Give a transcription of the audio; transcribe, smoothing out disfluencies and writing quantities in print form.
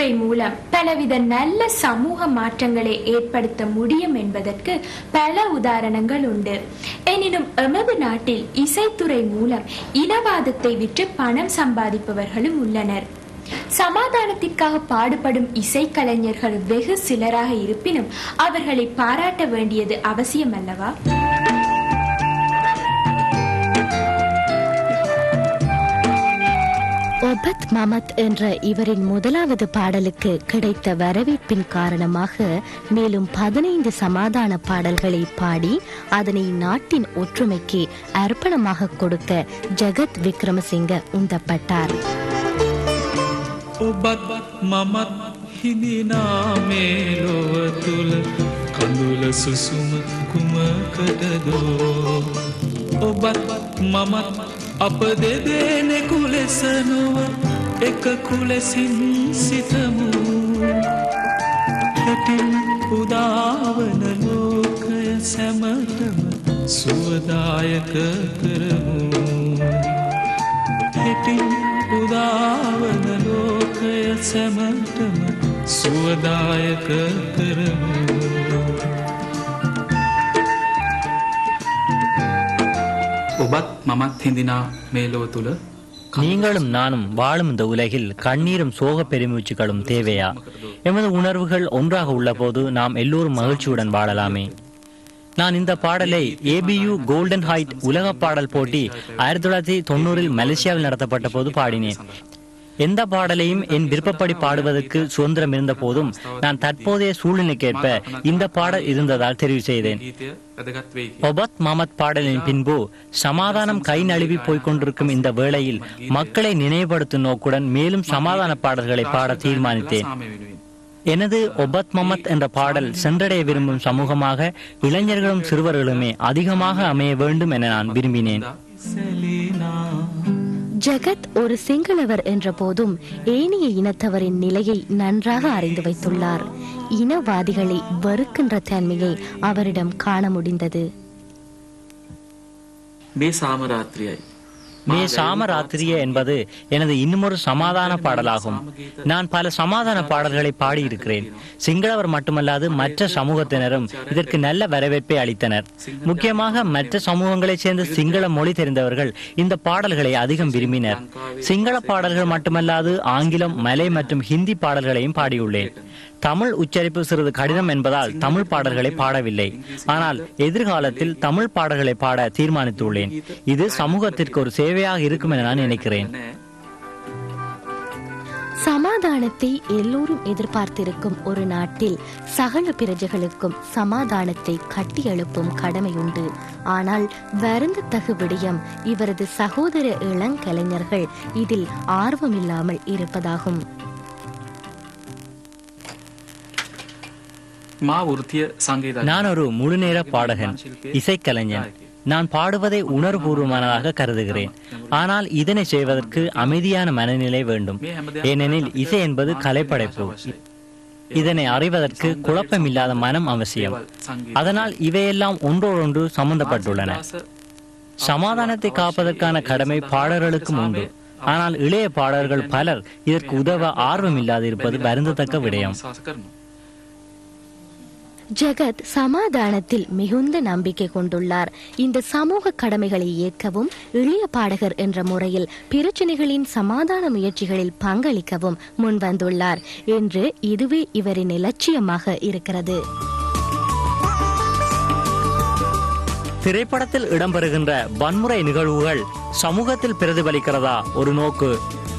இசைத்துறை மூலம் பலவித நல்ல சமூக மாற்றங்களை ஏற்படுத்த முடியும் என்பதற்கு பல உதாரணங்கள் உண்டு. எனினும் எமது நாட்டில் இசைத்துறை மூலம் இனவாதத்தை விற்று பணம் சம்பாதிப்பவர்களும் உள்ளனர். சமாதானத்திற்காக பாடுபடும் இசைக்கலைஞர்கள் வெகு சிலராக இருப்பினும் அவர்களை பாராட்ட வேண்டியது அவசியம் அல்லவா? ஒபத் மமத் என்ற இவரின் முதலாவது பாடலுக்கு கிடைத்த வரவேற்பின் காரணமாக மேலும் 15 சமாதான பாடல்களை பாடி அதனை நாட்டின் ஒற்றுமைக்கு அர்ப்பணமாக கொடுக்க ஜெகத் விக்ரமசிங்க உந்தப்பட்டார். ඔබත් මමත් හිඳිනා මේ ලොව තුල කඳුල සුසුම කුමකටදෝ ඔබත් මමත් අප දෙදෙනෙකු ලෙස නොව එකකු ලෙසින් සිතමු හැටින් උදාවන ලෝකය සැමටම සුවදායක කරමු හැටින් උදාවන ලෝකය සැමටම සුවදායක කරමු. ඔබත් මමත් හිඳිනා මේ ලොව තුල நீங்களும் நானும் வாழும் இந்த உலகில் கண்ணீரும் சோக பெருமூச்சுகளும் தேவையா? எமது உணர்வுகள் ஒன்றாக உள்ள போது நாம் எல்லோரும் மகிழ்ச்சியுடன் வாழலாமே. நான் இந்த பாடலை ABU கோல்டன் ஹைட் உலக பாடல் போட்டி 1990 மலேசியாவில் நடத்தப்பட்ட போது பாடினேன். எந்த பாடலையும் என் விருப்பப்படி பாடுவதற்கு சுதந்திரம் இருந்த போதும் நான் தற்போதைய சூழ்நிலைக்கேற்ப இந்த பாடல் இருந்ததால் தெரிவு செய்தேன். ஒபத் மமத் பாடலின் பின்பு சமாதானம் கை நழுவி போய்கொண்டிருக்கும் இந்த வேளையில் மக்களை நினைவுபடுத்தும் நோக்குடன் மேலும் சமாதான பாடல்களை பாட தீர்மானித்தேன். எனது ஒபத் மமத் என்ற பாடல் சென்றடைய விரும்பும் சமூகமாக இளைஞர்களும் சிறுவர்களுமே அதிகமாக அமைய வேண்டும் என நான் விரும்பினேன். ஜெகத் ஒரு சிங்களவர் என்ற போதும் ஏனைய இனத்தவரின் நிலையை நன்றாக அறிந்து வைத்துள்ளார். இனவாதிகளை வெறுக்கின்ற தன்மையை அவரிடம் காண முடிந்தது. மே சாமராத்திரிய என்பது எனது இன்னுமொரு சமாதான பாடலாகும். நான் பல சமாதான பாடல்களை பாடியிருக்கிறேன். சிங்களவர் மட்டுமல்லாது மற்ற சமூகத்தினரும் இதற்கு நல்ல வரவேற்பை அளித்தனர். முக்கியமாக மற்ற சமூகங்களைச் சேர்ந்த சிங்கள மொழி தெரிந்தவர்கள் இந்த பாடல்களை அதிகம் விரும்பினர். சிங்கள பாடல்கள் மட்டுமல்லாது ஆங்கிலம், மலை மற்றும் ஹிந்தி பாடல்களையும் பாடியுள்ளேன். தமிழ் உச்சரிப்பு சிறிது கடினம் என்பதால் தமிழ் பாடல்களை பாடவில்லை. ஆனால் எதிர்காலத்தில் தமிழ் பாடல்களை பாட தீர்மானித்துள்ளேன். இது சமூகத்திற்கு ஒரு சேவையாக இருக்கும் என நான் நினைக்கிறேன். சமாதானத்தை எல்லோரும் எதிர்பார்த்திருக்கும் ஒரு நாட்டில் சகல பிரஜைகளுக்கும் சமாதானத்தை கட்டியெழுப்பும் கடமை உண்டு. ஆனால் வருந்தத்தகு விடயம் இவரது சகோதர இளங்கலைஞர்கள் இதில் ஆர்வமில்லாமல் இருப்பதாகும். நான் ஒரு முழுநேர பாடகன், இசைக்கலைஞன். நான் பாடுவதை உணர்வுபூர்வமானதாக கருதுகிறேன். ஆனால் இதனை செய்வதற்கு அமைதியான மனநிலை வேண்டும். ஏனெனில் இசை என்பது கலைப்படைப்பு. இதனை அறிவதற்கு குழப்பமில்லாத மனம் அவசியம். அதனால் இவையெல்லாம் ஒன்றோடொன்று சம்பந்தப்பட்டுள்ளன. சமாதானத்தை காப்பதற்கான கடமை பாடல்களுக்கும் உண்டு. ஆனால் இளைய பாடல்கள் பலர் இதற்கு உதவ ஆர்வம் இல்லாதிருப்பது வருந்தத்தக்க விடயம். ஜெகத் சமாதானத்தில் மிகுந்த நம்பிக்கை கொண்டுள்ளார். இந்த சமூக கடமைகளை ஏற்கவும் இளைய பாடகர் என்ற முறையில் பிரச்சனைகளின் சமாதான முயற்சிகளில் பங்களிக்கவும் முன்வந்துள்ளார் என்று இதுவே இவரின் இலட்சியமாக இருக்கிறது. திரைப்படத்தில் இடம்பெறுகின்ற வன்முறை நிகழ்வுகள் சமூகத்தில் பிரதிபலிக்கிறதா ஒரு நோக்கு.